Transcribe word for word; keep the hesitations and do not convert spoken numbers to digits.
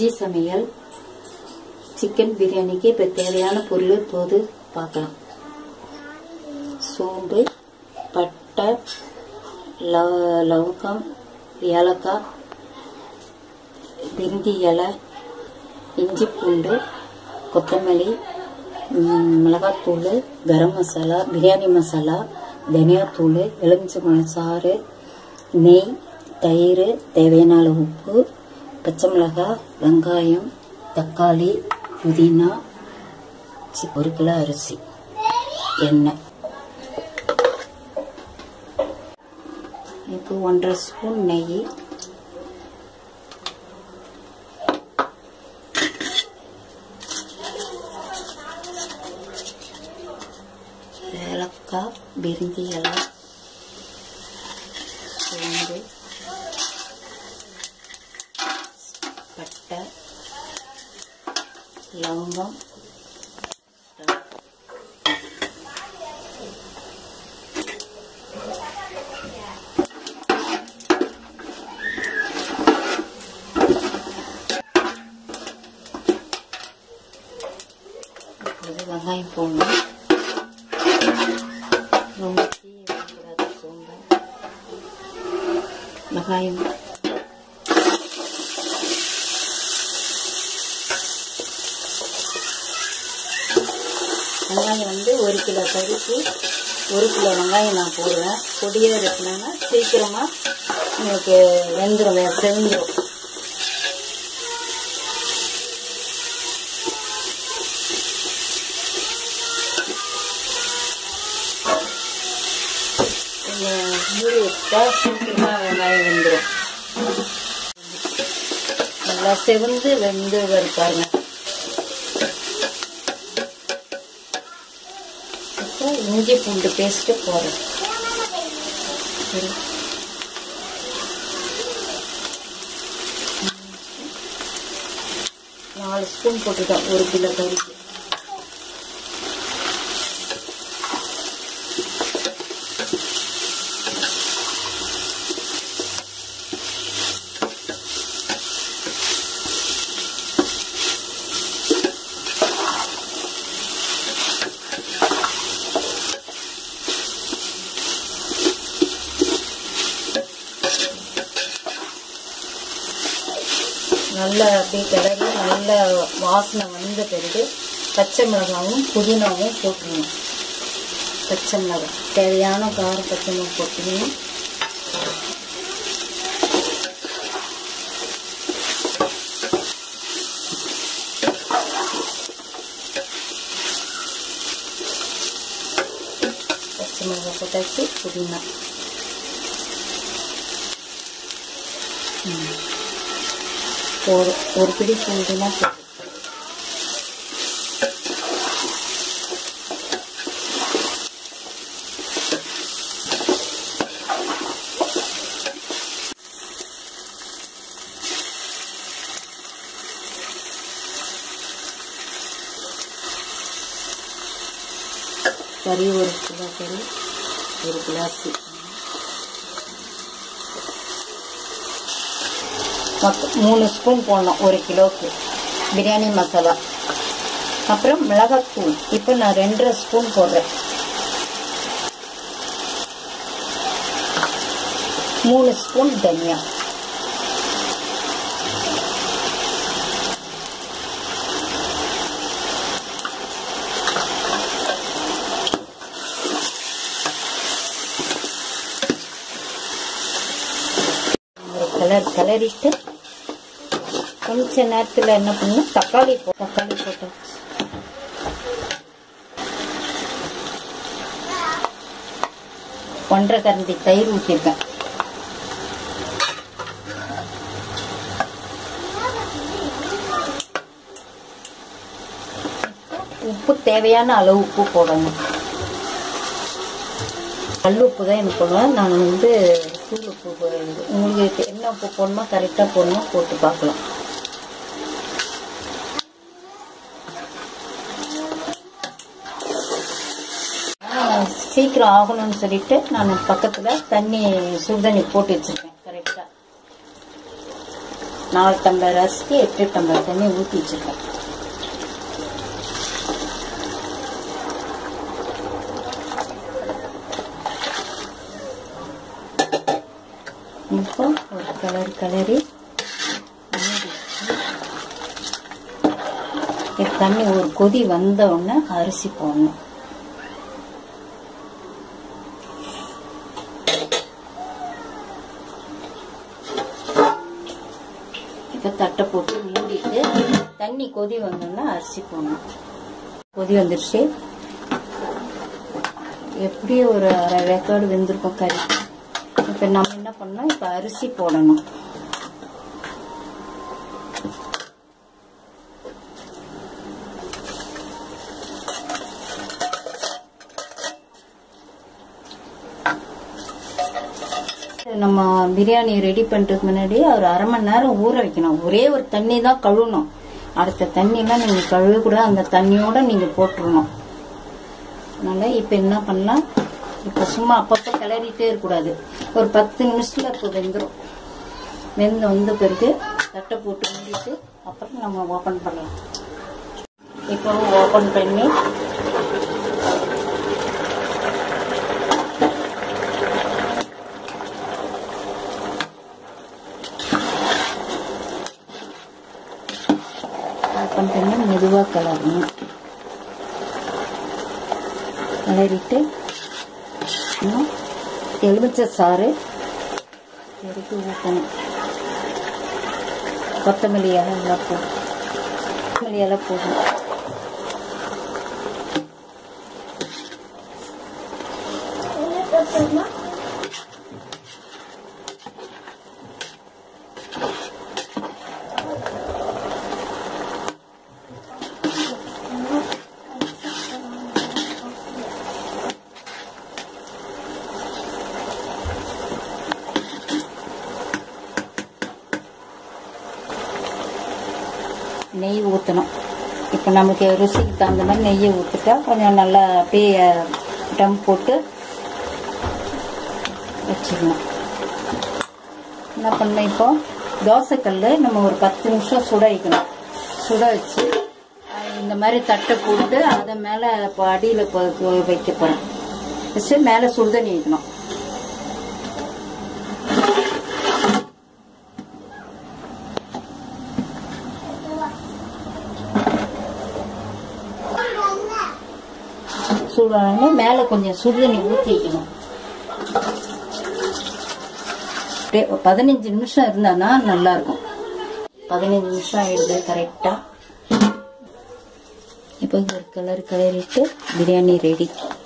விஜி சமையல் சிக்கன் பிரியாணிக்கு இப்போ தேவையான பொருள் இப்போது பார்க்கலாம். சோம்பு, பட்டை, லவங்கம், ஏலக்காய், பிரிஞ்சி இலை, இஞ்சி பூண்டு, கொத்தமல்லி, மிளகாத்தூள், கரம் மசாலா, பிரியாணி மசாலா, தனியாத்தூள், எலுமிச்சம்பழம் சாறு, நெய், தயிர், தேவையான அளவு உப்பு, பச்சை மிளகாய், வெங்காயம், தக்காளி, புதினா, ஒரு கிலோ அரிசி, எண்ணெய். இப்போ ஒன்றரை ஸ்பூன் நெய், ஏலக்காய், பிரிஞ்சி இலை, சோம்பு, பட்டை, லவங்கம், வெங்காயம் போடணும். ரொம்ப தீவிரக்கூடாது சோம்பு, வெங்காயம் வெங்காயம் வந்து ஒரு கிலோ கறிக்கு ஒரு கிலோ வெங்காயம் நான் போடுவேன். பொடியாக இருக்குன்னா சீக்கிரமாக உங்களுக்கு வெந்துடும், செஞ்சிடும். மூடி வச்சா சீக்கிரமாக வெங்காயம் வெந்துடும். நல்லா செவந்து வெந்து வருப்பாருங்க. இஞ்சி பூண்டு பேஸ்ட்டு போடுறேன். நாலு ஸ்பூன் போட்டுட்டோம் ஒரு கிலோ கறிக்கு. நல்லா அப்படியே கிளறி நல்ல வாசனை வந்த பிறகு பச்சை மிளகாவும் புதினாவும் போட்டுருணும். பச்சை மிளகாய் தேவையான காரம் பச்சை மிளகாய் போட்டுக்கணும். பச்சை மிளகாய் போட்டாச்சு, புதினா ஒரு ஒரு பிடி பூண்டுனா போதும். கறி ஒரு கிலோ கறி ஒரு கிளாஸ் மொத்தம் மூணு ஸ்பூன் போடணும் ஒரு கிலோவுக்கு பிரியாணி மசாலா. அப்புறம் மிளகாத்தூள் இப்போ நான் ரெண்டரை ஸ்பூன் போடுறேன். மூணு ஸ்பூன் தனியா, கலர் கலரிட்டு கொஞ்ச நேரத்தில் என்ன பண்ணணும், தக்காளி போ தக்காளி போட்டு ஒன்றரை கரண்டி தயிர் ஊற்றிருக்கேன். உப்பு தேவையான அளவு உப்பு போடணும். கல் உப்பு தான் எனக்கு போடுவேன். நான் வந்து தூள் உப்பு, உங்களுக்கு என்ன உப்பு போடணுமோ கரெக்டாக போடணும், போட்டு பார்க்கலாம். சீக்கிரம் ஆகணும்னு சொல்லிட்டு நான் பக்கத்தில் தண்ணி சுடுதண்ணி போட்டு வச்சிருக்கேன் கரெக்டாக. நாலு டம்ளர் அரிசிக்கு எட்டு டம்ளர் தண்ணி ஊற்றி வச்சிருக்கேன். இப்போ ஒரு கலர் கலரி தண்ணி ஒரு கொதி வந்த உடனே அரிசி போடணும். இப்போ தட்டை போட்டு மூடிட்டு தண்ணி கொதி வந்தோன்னா அரிசி போடணும். கொதி வந்துருச்சு. எப்படியும் ஒரு அரை வேக்காடு வெந்திருக்கும் கறி. இப்போ நம்ம என்ன பண்ணோம், இப்போ அரிசி போடணும். நம்ம பிரியாணி ரெடி பண்றதுக்கு முன்னாடி ஒரு அரை மணி நேரம் ஊற வைக்கணும். ஒரே ஒரு தண்ணி தான் கழுவணும். அடுத்த தண்ணியெல்லாம் நீங்க கழுவ கூட அந்த தண்ணியோட நீங்க போட்டுடணும். அதனால இப்ப என்ன பண்ணலாம், இப்ப சும்மா அப்பப்ப கிளறிட்டே இருக்கக்கூடாது. ஒரு பத்து நிமிஷத்துல இப்போ வெந்துடும். வெந்து வந்த பிறகு தட்டை போட்டு மூடிட்டு அப்புறம் நம்ம ஓபன் பண்ணலாம். இப்போ ஓபன் பண்ணி ஓப்பன் பண்ணி மெதுவாக கிளறணும். கிளறிட்டு எலுமிச்சை சாறு எடுத்து ஊற்றணும். கொத்தமல்லி இலை எல்லாம் போடும். கொத்தமல்லி இலை போடணும். நெய் ஊற்றணும். இப்போ நமக்கு ருசிக்கு தகுந்த மாதிரி நெய்யை ஊற்றிட்டா கொஞ்சம் நல்லா அப்படியே டம் போட்டு வச்சிடணும். என்ன பண்ண, இப்போ தோசைக்கல் நம்ம ஒரு பத்து நிமிஷம் சுட வைக்கணும். சுட வச்சு இந்த மாதிரி தட்டை போட்டு அதை மேலே இப்போ அடியில் வைக்க போகிறேன். வச்சு மேலே சுடுதண்ணி வைக்கணும். சூடானே மேலே கொஞ்சம் சுடுதண்ணி ஊற்றி வைக்கணும். பதினஞ்சு நிமிஷம் இருந்தானா நல்லா இருக்கும். பதினஞ்சு நிமிஷம் ஆயிடுது கரெக்டா. இப்போ ஒரு கலர் கலரிட்டு பிரியாணி ரெடி.